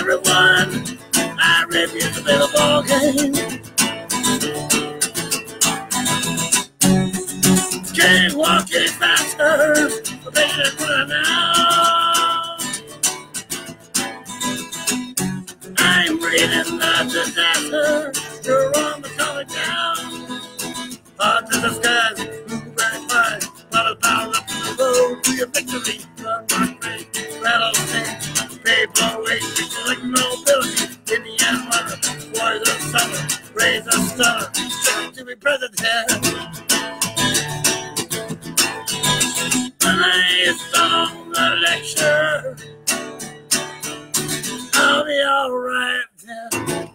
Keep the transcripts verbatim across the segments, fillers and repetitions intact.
everyone. I refuse to play the ball game. Can't walk any faster, but they just run out. I'm breathing the disaster. You're on the coming down. Up to the skies, blue bright fire, while the power up to the road to your victory. Run, rock, race, rattlesnake, paper weight, like nobility. Indiana mother, boys of summer, raise a stunner, trying to be president. When I song the lecture, I'll be alright then.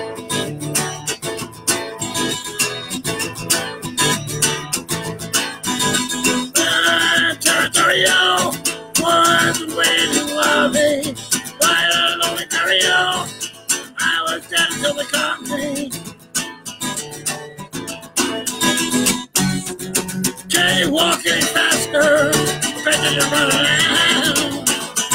Uh, territorial was waiting while they fired on Ontario. I was dead until they caught me. Can't walk any faster, better to run around.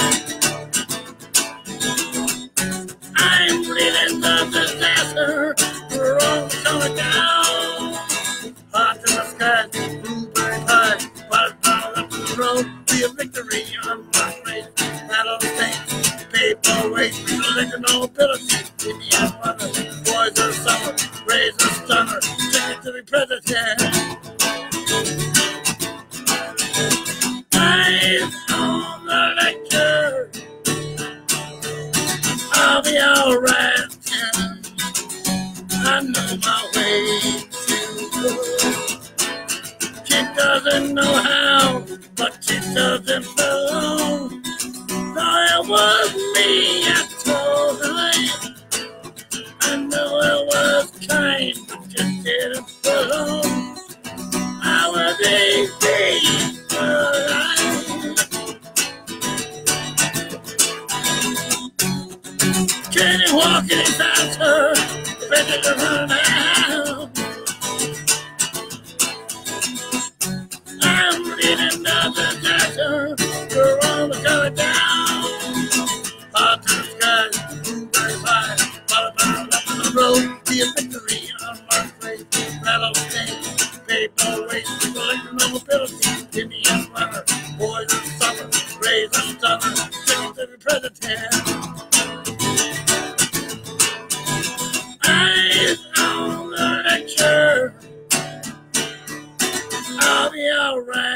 I'm bleeding the disaster, we're all coming down. Hot to the sky, blue bright high, while down up the road, be a victory on my race. Rattlesnake, paper weight, like an nobility. Indiana mother, boys of summer, raise a stunner, ticket to be president. Eyes on the lecture, I'll be alright then. I know my way to go. She doesn't know how, but she doesn't belong. No, it was me I told her. I know it was kind, but just didn't belong. I was eighteen. Can you walk any faster? Ready to run out. I'm reading the disaster. We're all going down. Hot to the sky, blue very high. All about up the road. Be a victory on March race. Rattlesnake, paper weight, collecting nobility. Indiana runner, boys of summer, raise a stunner, ticket to be president. Eyes on the lecture, I'll be alright.